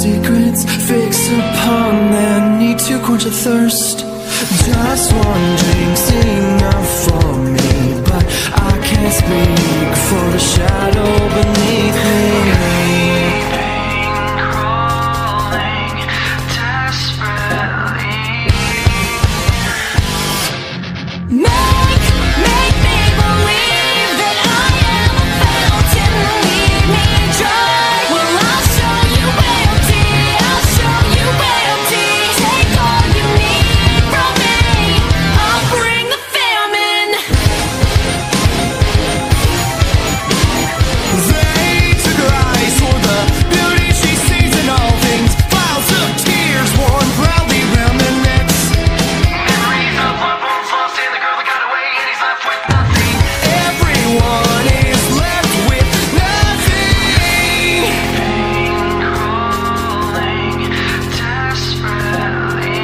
secrets, fix upon their need to quench a thirst. Just one drink's enough for me, but I can't speak for the shadow beneath me. Crawling desperately. Make me believe that I am a fountain. Leave me dry. Well, I'll show you empty. I'll show you empty. Take all you need from me. I'll bring the famine. They took her eyes for the beauty she sees in all things. Files of tears worn proudly round their necks. And reason of love won't fall. Stand the girl that got away, and he's left with nothing. Everyone is left with nothing. Crawling desperately.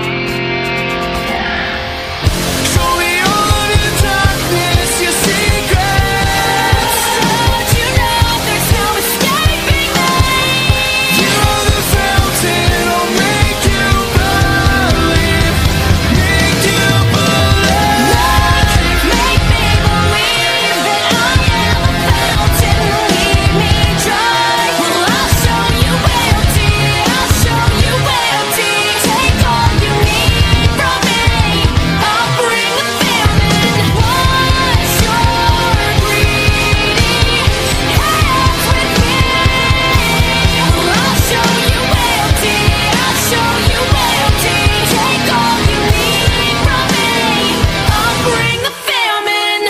Show me all the darkness, your secrets. Don't you know there's no escaping me? You're the fountain, I'll make you believe. Make you believe. Make me believe that I am a fountain. Leave me dry. Well, I'll show you empty. I'll show you empty. Take all you need from me. I'll bring the famine. Once you're greedy, hands with me. Well, I'll show you empty. I'll show you empty. Take all you need from me. I'll bring the famine.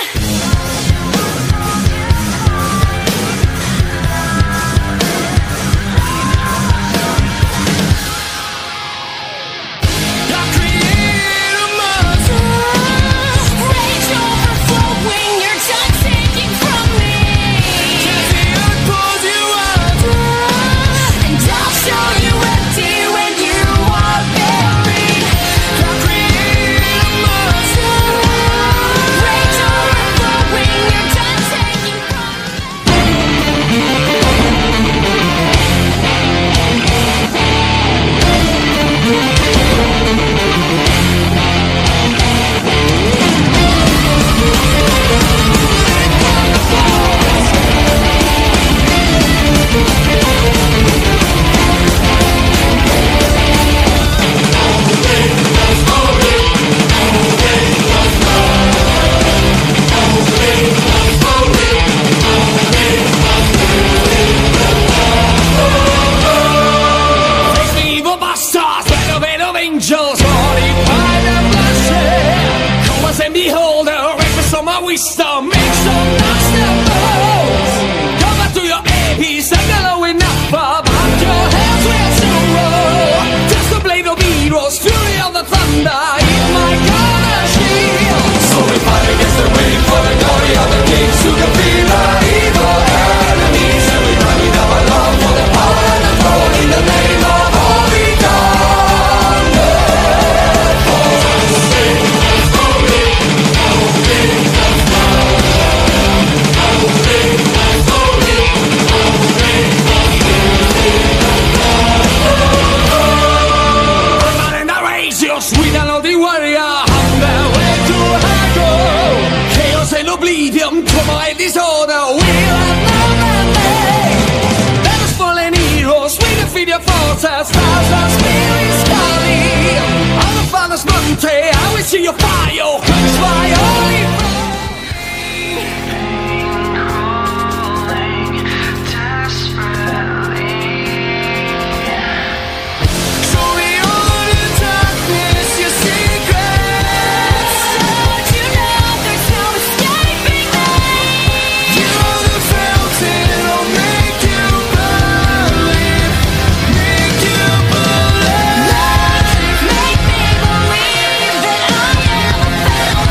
I create a monster. Rage overflowing, you're done taking from me. The earth pulls you under. And I'll show you empty when you are buried. I create a monster. Rage overflowing, you're done taking from me. Face the evil bastards, venom of angels, horrified and bloodshed. Come as and behold, rape with some of wisdom, make some obstacles. Come back to your apiece, and mellow enough about your hands will soon roll. Just the blade of heroes, fury of the thunder, in my golden shield. So we fight against the wind for the glory of the kings who can feel the evil enemies. And we run with our love for the power and the throne in the name of Holy Thunder. I'm in the race, you're sweet and lonely warrior. On the way to hell. Chaos and oblivion, trauma and disorder. We have known that day. Let us fallen heroes, we defeat your forces. Thousand spirits calling. On the Father's Monte, I will see your fire. Quench my holy flame. Crawling desperately. Show me all the darkness, your secrets. Don't you know there's no escaping me? You're the fountain, I'll make you believe. Make you believe. Make me believe that I am a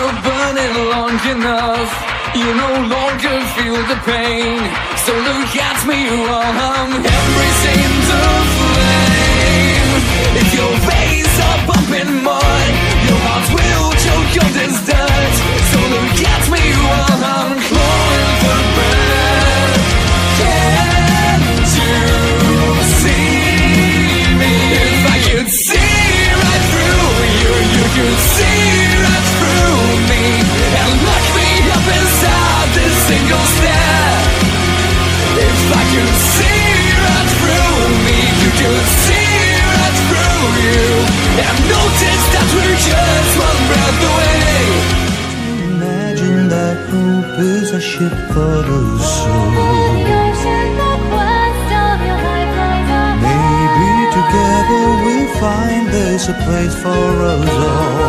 you're burning long enough, you no longer feel the pain. So look at me while I'm embracing the flame. If your veins are pumping mud, your heart will choke on this dirt. So look at me while I'm clawing for breath. Can't you see me? If I could see right through you, you could see right through me and lock me up inside this single stare. If I could see right through me, you could see right through you and notice that we're just one breath away. Imagine that hope is a ship for the soul. Maybe together we'll find there's a place for us all.